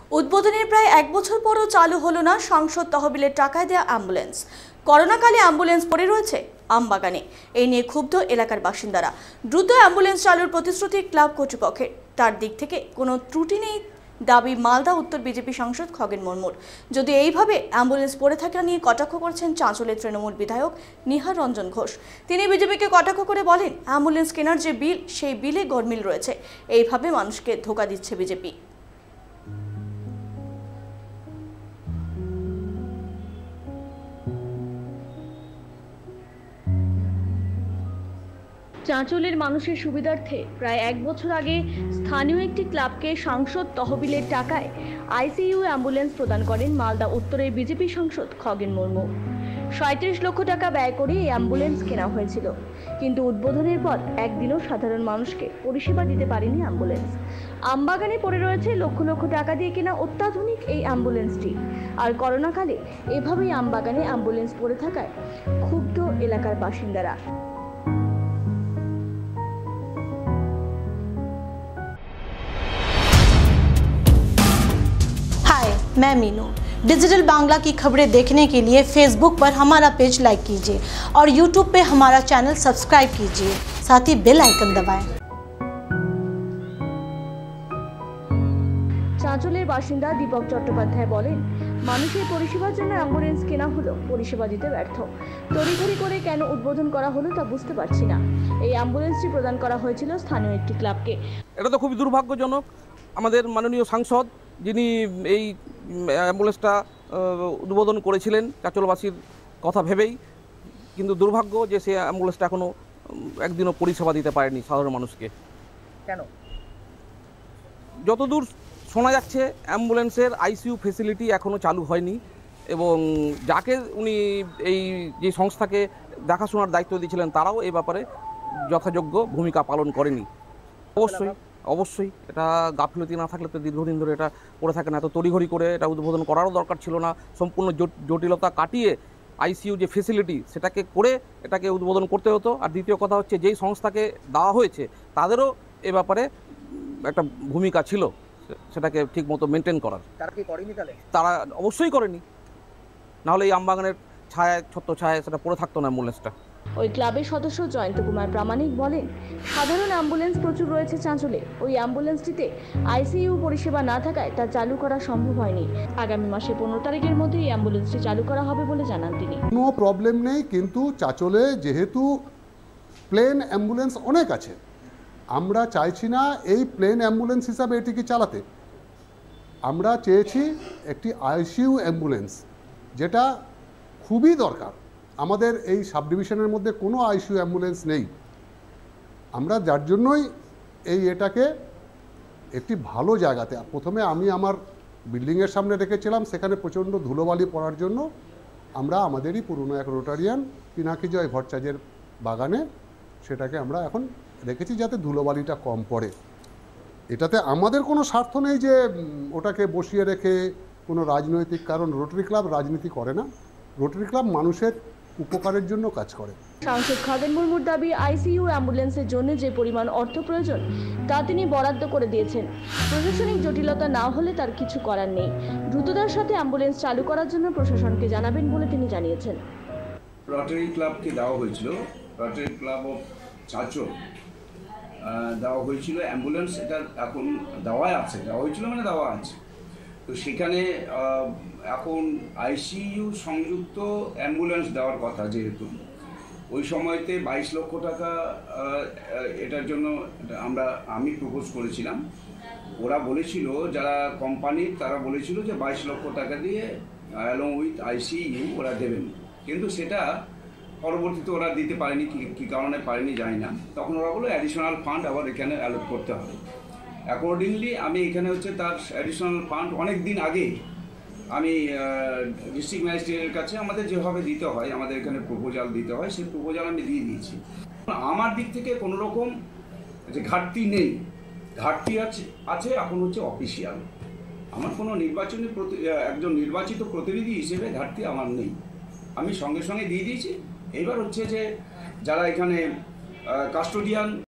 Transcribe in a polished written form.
উদ্বোধনের প্রায় এক বছর পরও চালু হলো না সংসদ তহবিলের টাকায় দেওয়া অ্যাম্বুলেন্স। করোনাকালে অ্যাম্বুলেন্স পড়ে রয়েছে আমবাগানে। এই নিয়ে ক্ষুব্ধ এলাকার বাসিন্দারা। দ্রুত অ্যাম্বুলেন্স চালুর প্রতিশ্রুতি ক্লাব কর্তৃপক্ষের, তার দিক থেকে কোনো ত্রুটি নেই দাবি মালদা উত্তর বিজেপি সাংসদ খগেন মুর্মুর। যদি এইভাবে অ্যাম্বুলেন্স পড়ে থাকা নিয়ে কটাক্ষ করছেন চাঁচলের তৃণমূল বিধায়ক নিহার রঞ্জন ঘোষ। তিনি বিজেপিকে কটাক্ষ করে বলেন, অ্যাম্বুলেন্স কেনার যে বিল, সেই বিলে গরমিল রয়েছে। এইভাবে মানুষকে ধোঁকা দিচ্ছে বিজেপি। চাঁচলের মানুষের সুবিধার্থে প্রায় এক বছর আগে স্থানীয় একটি ক্লাবকে সাংসদ তহবিলের টাকায় আইসিইউ অ্যাম্বুলেন্স প্রদান করেন মালদা উত্তরের বিজেপি সাংসদ খগেন মুর্মু। ৩৭ লক্ষ টাকা ব্যয় করে এই অ্যাম্বুলেন্স কেনা হয়েছিল, কিন্তু উদ্বোধনের পর একদিনও সাধারণ মানুষকে পরিষেবা দিতে পারেনি অ্যাম্বুলেন্স। আমবাগানে পড়ে রয়েছে লক্ষ লক্ষ টাকা দিয়ে কেনা অত্যাধুনিক এই অ্যাম্বুলেন্সটি। আর করোনাকালে এভাবেই আমবাগানে অ্যাম্বুলেন্স পড়ে থাকায় ক্ষুব্ধ এলাকার বাসিন্দারা। मैं मीनू। डिजिटल बांग्ला की खबरें देखने के लिए फेसबुक पर हमारा पेज लाइक कीजिए और यूट्यूब पे हमारा चैनल सब्सक्राइब कीजिए, साथ ही बेल आइकन दबाएं। চাঁচলের বাসিন্দা দীপক চট্টোপাধ্যায় বলেন, মানুষের পরিষেবার জন্য অ্যাম্বুলেন্স কেনা হলো, পরিষেবা দিতে ব্যর্থ। তড়িঘড়ি করে কেন উদ্বোধন করা হলো তা বুঝতে পারছি না। এই অ্যাম্বুলেন্সটি প্রদান করা হয়েছিল স্থানীয় একটি ক্লাবকে। এটা তো খুবই দুর্ভাগ্যজনক। আমাদের মাননীয় সাংসদ যিনি এই অ্যাম্বুলেন্সটা উদ্বোধন করেছিলেন চাঁচলবাসীর কথা ভেবেই, কিন্তু দুর্ভাগ্য যে সে অ্যাম্বুলেন্সটা এখনও একদিনও পরিষেবা দিতে পারেনি সাধারণ মানুষকে। কেন? যতদূর শোনা যাচ্ছে অ্যাম্বুলেন্সের আইসিইউ ফেসিলিটি এখনও চালু হয়নি, এবং যাকে উনি এই যে সংস্থাকে দেখাশোনার দায়িত্ব দিয়েছিলেন তারাও এই ব্যাপারে যথাযোগ্য ভূমিকা পালন করেনি। অবশ্যই এটা গাফিলতি না থাকলে তো দীর্ঘদিন ধরে এটা পড়ে থাকে না। এত তড়িঘড়ি করে এটা উদ্বোধন করারও দরকার ছিল না। সম্পূর্ণ জটিলতা কাটিয়ে আইসিইউ যে ফেসিলিটি সেটাকে করে এটাকে উদ্বোধন করতে হতো। আর দ্বিতীয় কথা হচ্ছে, যেই সংস্থাকে দেওয়া হয়েছে তাদেরও এ ব্যাপারে একটা ভূমিকা ছিল সেটাকে ঠিক মতো মেনটেন করার। তারা কি করেনি? তাহলে তারা অবশ্যই করেনি, নাহলে এই আমবাগানের ছায়ায় ছোট্ট ছায়ায় সেটা পড়ে থাকতো না অ্যাম্বুলেন্সটা। ওই ক্লাবের সদস্য জয়ন্ত কুমার প্রামাণিক বলেন, সাধারণ অ্যাম্বুলেন্স প্রচুর রয়েছে চাঁচলে। ওই অ্যাম্বুলেন্সটিতে আইসিইউ পরিষেবা না থাকায় তা চালু করা সম্ভব হয়নি। আগামী মাসে 15 তারিখের মধ্যে এই অ্যাম্বুলেন্সটি চালু করা হবে বলে জানান তিনি। কোনো প্রবলেম নেই, কিন্তু চাঁচলে যেহেতু প্লেন অ্যাম্বুলেন্স অনেক আছে, আমরা চাইছি না এই প্লেন অ্যাম্বুলেন্স হিসাবে এটিকে চালাতে। আমরা চেয়েছি একটি আইসিইউ অ্যাম্বুলেন্স, যেটা খুবই দরকার। আমাদের এই সাব ডিভিশনের মধ্যে কোনো আইসিইউ অ্যাম্বুলেন্স নেই। আমরা যার জন্যই এটাকে একটি ভালো জায়গাতে, প্রথমে আমি আমার বিল্ডিংয়ের সামনে রেখেছিলাম, সেখানে প্রচণ্ড ধুলোবালি পড়ার জন্য আমরা আমাদেরই পুরনো এক রোটারিয়ান পিনাকি জয় ভট্টাচার্যের বাগানে সেটাকে আমরা এখন রেখেছি, যাতে ধুলোবালিটা কম পড়ে। এটাতে আমাদের কোনো স্বার্থ নেই যে ওটাকে বসিয়ে রেখে কোনো রাজনৈতিক, কারণ রোটারি ক্লাব রাজনীতি করে না। রোটারি ক্লাব মানুষের উপকারের জন্য কাজ করে। সাংসদ খগেন মুর্মুর দাবি, আইসিইউ অ্যাম্বুলেন্সের জন্য যে পরিমাণ অর্থ প্রয়োজন তা তিনি বরাদ্দ করে দিয়েছেন। প্রশাসনিক জটিলতা না হলে তার কিছু করার নেই। দ্রুততার সাথে অ্যাম্বুলেন্স চালু করার জন্য প্রশাসনকে জানাবেন বলে তিনি জানিয়েছেন। রটারি ক্লাবকে দেওয়া হয়েছিল, রটারি ক্লাব অফ চাঁচল দেওয়া হয়েছিল অ্যাম্বুলেন্স। এটা এখন দেওয়া হয়েছিল মানে দেওয়া আছে। তো সেখানে এখন আইসিইউ সংযুক্ত অ্যাম্বুলেন্স দেওয়ার কথা, যেহেতু ওই সময়তে 22 লক্ষ টাকা এটার জন্য আমি প্রপোজ করেছিলাম। ওরা বলেছিল, যারা কোম্পানির তারা বলেছিল যে 22 লক্ষ টাকা দিয়ে অ্যালং উইথ আইসিইউ ওরা দেবেন, কিন্তু সেটা পরবর্তীতে ওরা দিতে পারেনি। কী কারণে পারেনি জানি না। তখন ওরা বলো অ্যাডিশনাল ফান্ড আবার এখানে অ্যালোট করতে হবে। অ্যাকর্ডিংলি আমি এখানে তার অ্যাডিশনাল ফান্ড অনেক দিন আগে আমি ডিস্ট্রিক্ট ম্যাজিস্ট্রেটের কাছে আমাদের যেভাবে দিতে হয়, আমাদের এখানে প্রপোজাল দিতে হয়, সেই প্রপোজাল আমি দিয়ে দিয়েছি। আমার দিক থেকে কোনো রকম যে ঘাটতি নেই, ঘাটতি আছে এখন অফিসিয়াল। আমার কোনো একজন নির্বাচিত প্রতিনিধি হিসেবে ঘাটতি আমার নেই। আমি সঙ্গে সঙ্গে দিয়ে দিয়েছি। এবার যে যারা এখানে কাস্টোডিয়ান